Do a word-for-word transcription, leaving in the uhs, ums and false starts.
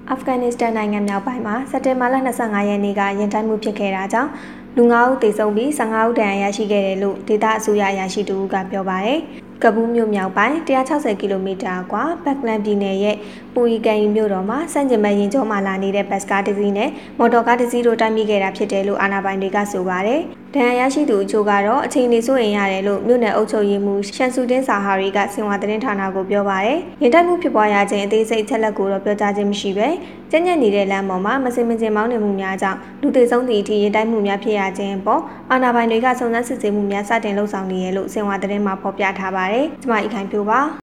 အာဖဂန်နစ္စတန်နိုင်ငံမြောက်ပိုင်းမှာစက်တင်ဘာလ၂၅ရက်နေ့ကရင်တိုက်မှုဖြစ်ခဲ့တာကြောင့်လူငါးဦးသေဆုံးပြီး၁၅ဦးဒဏ်ရာရရှိခဲ့တယ်လို့ဒေသအစိုးရအရာရှိတူကပြောပါတယ်။ကဘူးမြို့မြောက်ပိုင်း၁၆၀ကီလိုမီတာကွာဘက်ကလန်ပြည်နယ်ရဲ့ပူရီကန်ရီမြို့တော်မှာစန့်ကျင်ဘက်ရင်ကျော်မှလာနေတဲ့ဘတ်စကားတစ်စီးနဲ့မော်တော်ကားတစ်စီးတို့တိုက်မိခဲ့တာဖြစ်တယ်လို့အာဏာပိုင်တွေကဆိုပါတယ်။ဒဏ်ရာရရှိသူအချို့ကတော့အချိန်နေစိုးရင်ရတယ်လို့မြို့နယ်အုပ်ချုပ်ရေးမှူးရှန်ဆူတင်းဆာဟာရီကစင်ဝါသတင်းဌာနကိုပြောပါတယ်။ရင်တိုက်မှုဖြစ်ပွားရခြင်းအသေးစိတ်ချက်လက်ကိုတော့ပြောကြားခြင်းမရှိပဲကျဉ်းညက်နေတဲ့လမ်းပေါ်မှာမစင်မစင်မောင်းနေမှုများကြောင့်လူသေဆုံးသည့်အထိရင်တိုက်မှုများဖြစ်ရခြင်းပေါ်အာဏာပိုင်တွေကစုံစမ်းစစ်ဆေးမှုများစတင်လှုပ်ဆောင်နေရလို့စင်ဝါသတင်းမှာဖော်ပြထားပါတယ်။ကျမအိခိုင်ဖြိုးပါ